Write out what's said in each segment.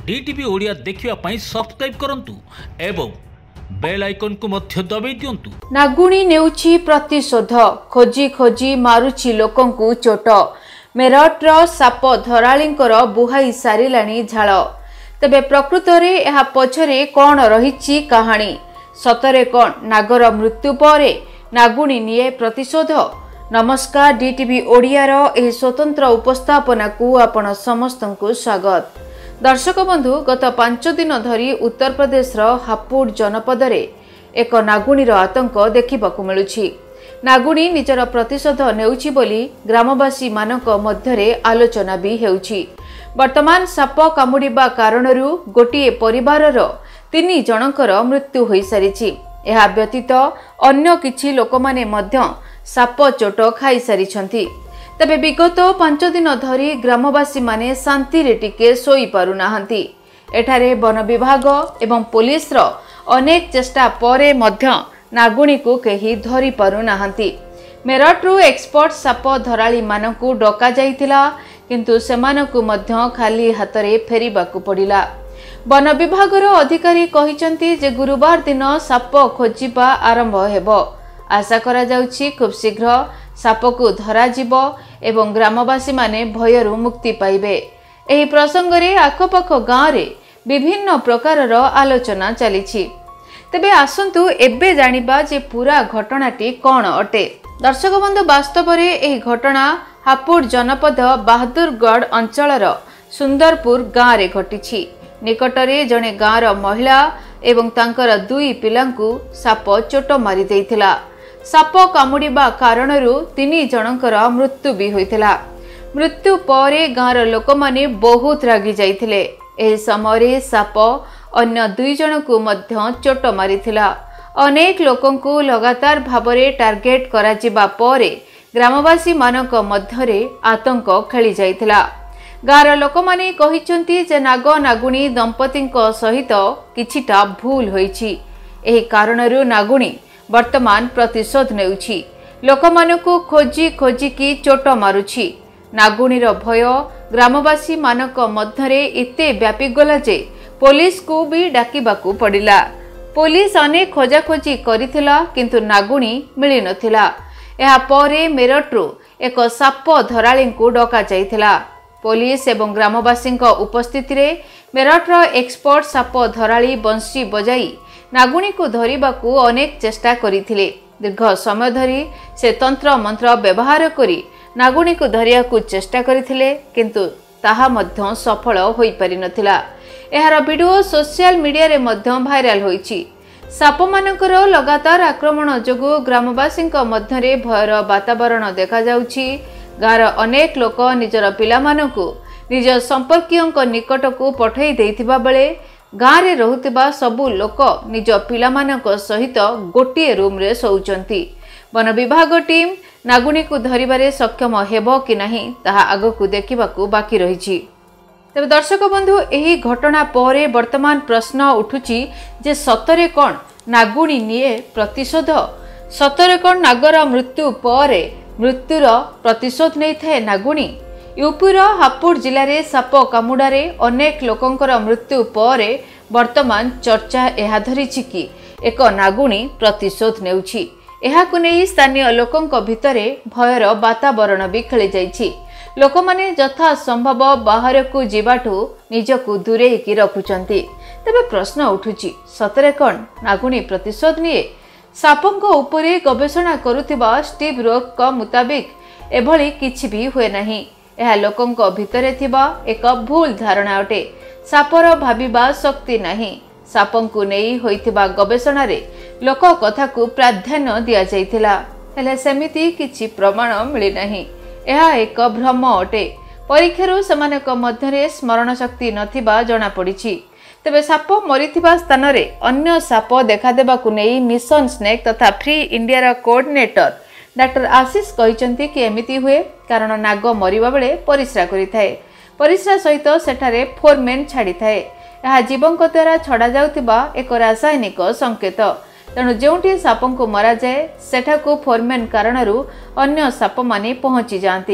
DTV Odia देखिवा पई subscribe करंतु एवं बेल आइकन को मध्य दबाई दियंतु। नागुणी नेउछि प्रतिशोध खोजी खोजी मारुछि लोकंकु चोट मेरठर साप धराळींकर बुहाई सारिलाणी झाळ तेबे प्रकृत रे एहा पछरे कोन रहिछि कहानी सतरे कोन नागर मृत्यु परे नागुणी निये प्रतिशोध। नमस्कार डीटीवी ओडियार एही स्वतंत्र उपस्थापना को आपण समस्तंकु स्वागत। दर्शक बंधु गत 5 दिन धरी उत्तर प्रदेश हापुड़ जनपद रे एक नागुणीर आतंक देखिबाकु मिलुछि। नागुणी निजर प्रतिशोध नेउछि बोली ग्रामवासी मानक मध्यरे आलोचना भी हेउछि। वर्तमान साप कामुडिबा कारणरू गोटिए परिवारर 3 जनकर मृत्यु होई सारिछि। एहा व्यतीत अन्य किछि लोकमाने मध्य साप चोट खाई सारिछंती। तबे विगत 5 दिन धरी ग्रामवासी माने शांति रे टिके सोई पारु नाहंती। एठारे वन विभाग एवं पुलिस रो अनेक चेष्टा परे मध्य नागुणी को केही धरी पारु नाहंती। मेरठरू एक्सपर्ट साप धराळी मानकु डका जाइतिला किंतु सेमानकु मध्य खाली हातरे फेरिबाकु पडिला। वन विभाग रो अधिकारी कहिसंती जे गुरुवार दिन साप खोजिबा आरंभ हेबो। आशा करा जाउछि खूब शीघ्र साप को धरा जीवो एवं ग्रामवासी माने भयरु मुक्ति पाइबे। एही प्रसंग रे आखपाख गाँव रे विभिन्न प्रकारर आलोचना चलीछि। तेबे आसंतु एबे जानिबा जे पूरा घटनाटी कोन अटे। दर्शक बंधु वास्तव रे एही घटना हापुड़ जनपद बहादुरगढ़ अंचलर सुंदरपुर गाँव रे घटिछि। निकटरे जणे गाँवर महिला एवं तांकर 2 पिलांकु साप चोट मारी देइथिला। साप कामुडिबा कारणरू 3 जनकर मृत्यु भी होइथिला। मृत्यु परे गाँवर लोकमाने बहुत रागी जाइथिले। एही समय साप अन्य 2 जनकु मध्य चोट मारिथिला। अनेक लोकंकु लगातार भाबरे टार्गेट करा जिबा परे ग्रामवासी मानक मध्यरे आतंक खेली जाइथिला। गाँवर लोकमाने कहिसंती जे नाग नागुणी दंपतिंक सहित किछिटा भूल होइछि। एही कारणरू नागुणी वर्तमान प्रतिशोध नेउछि। लोकमानकु खोजी खोजी की चोट मारुछि। नागुणीर भय ग्रामवासी मानक मध्यरे एते व्यापी गला जे पुलिस को भी डाकिबाकू पड़िला। पुलिस अनेक खोजाखोजी करिथिला किंतु नागुणी मिली नथिला। एहा परे मेरठरू एक साप धराळींकु डका जाइथिला। पुलिस एवं ग्रामवासी उपस्थिति रे मेरठर एक्सपर्ट साप धराळी बंशी बजाई नागुणी को धरिबाकू अनेक चेष्टा करिथिले। दीर्घ समय धरी से तंत्र मंत्र व्यवहार करी नागुणी को धरियाकू चेष्टा करिथिले किंतु ताहा मध्य सफल होई पारि नथिला। एहार वीडियो सोशल मीडिया रे मध्य भाइराल होईछि। साप मानकर लगातार आक्रमण जोगु ग्रामवासी मध्यरे भयर वातावरण देखा जाउछि। गाँवर अनेक लोक निजर पिलामानकु निज संपर्कीयंक निकटकू पठै देइथिबा बेले गाँव रे रहुतिबा सबु लोक निज पिलामानक सहित गोटिए रूम रे सोउचंती। वन विभाग टीम नागुणी को धरिबारे सक्षम हेबो कि नाही ताहा आगकू देखिबाकू बाकी रहिछि। तबे दर्शक बंधु एही घटना परे वर्तमान प्रश्न उठुछि जे सतरे कोन नागुणी निये प्रतिशोध। सतरे कोन नागर मृत्यु परे मृत्युर प्रतिशोध नै थाए नागुणी। यूपीर हापुड़ जिले में साप कामुड़ारे अनेक लोकंकर मृत्यु परे वर्तमान चर्चा यह धरिछि कि एक नागुणी प्रतिशोध नेउछि। एहाकु नै स्थानीय लोकंक भितरे भयर वातावरण भी खेली जाइछि। लोकमाने यथा संभव बाहर को जीवाठू निजकू दूरेकी रखुचंती। तबे प्रश्न उठुछि सतरे कोन नागुणी प्रतिशोध निये। सापंक उपरे गवेषणा करुथिबा स्टीव रोक का मुताबिक एभली किछि भी हुए नाही। यह लोकंक भितरे थिबा एक भूल धारणा अटे। सापर भाबिबा शक्ति नाही। सापंकु नेई होइथिबा गवेषणा रे लोक कथा को प्राधान्य दिया जाइथिला हेले सेमिति किछि प्रमाण मिली नाही। यह एक भ्रम अटे। परीक्षारु सेमानक मध्यरे स्मरण शक्ति नथिबा जणा पड़िछि। तेबे साप मरिथिबा स्थान रे अन्य साप देखा देबाकू नेई मिशन स्नेक तथा फ्री इंडिया रा कोऑर्डिनेटर डॉक्टर आशीष कहिसंती कि एमिति हुए कारण नाग मरिबा बेले परिस्रा करिथाए। परिस्रा सहित सेठारे फोरमेन छाड़ी थाए। यह जीवंक द्वारा छड़ा जाउतिबा एक रासायनिक संकेत। तेणु जोंटी सापंकु मरा जाए सेठाकू फोरमेन कारणरू अन्य साप माने पहुंची जाती।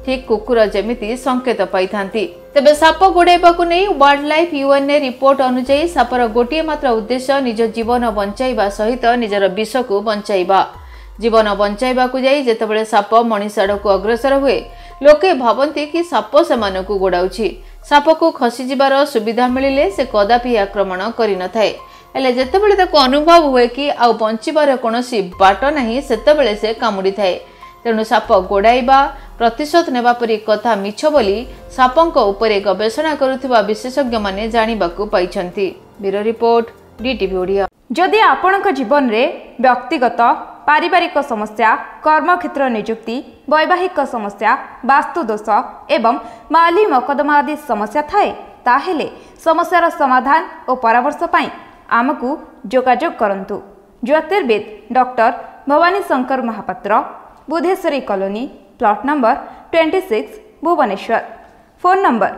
ठीक कुकुर जेमिति संकेत पाई तेबे साप गोड़ाइबाकू नहीं वाइल्ड लाइफ यूएनए रिपोर्ट अनुसार सापर गोटे मात्र उद्देश्य निज जीवन बंचाइबा सहित निजर विष को बंचाइबा। जीवन बंचाइबाकू जाई जेतेबेले साप मनीष आड़क अग्रसर हुए लोके भावती कि साप से गोड़ाउछि। साप को खसी जिबार सुविधा मिलिले से कदापि आक्रमण करि नथाए, हेले जेतेबेले ताको अनुभव हुए कि आउ बंचिबार कोनोसी बाट नाही सेतेबेले से कामुड़ी थाए। तेणु साप गोड़ाइबा प्रतिशोध नेबा परी कथा मिछ बोली सापंक उपरे गवेषणा करुथिबा विशेषज्ञ माने जानिबाकू पाइछंती। Bureau report DTV Odia. जदि आपणक जीवन रे व्यक्तिगत पारिवारिक समस्या, कर्मक्षेत्र नियुक्ति, वैवाहिक समस्या, वास्तु दोष एवं माली मकदमा आदि समस्या थाए ताहेले समस्यार समाधान और परामर्श पाई आमकू जोगाजोग करंतु। ज्योतिर्विद doctor Bhabani Shankar Mahapatra, Budheswari colony, plot number 26, Bhubaneswar. Phone number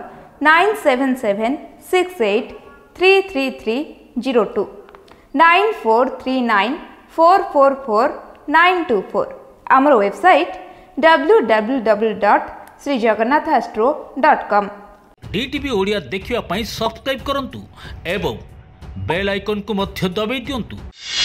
9776833302 9439444924। आमर वेबसाइट www.srijagannathastro.com। डीटीवी ओडिया देखिवा पई सब्सक्राइब करंतु एवं बेल आइकन को मध्य दबाई दियंतु।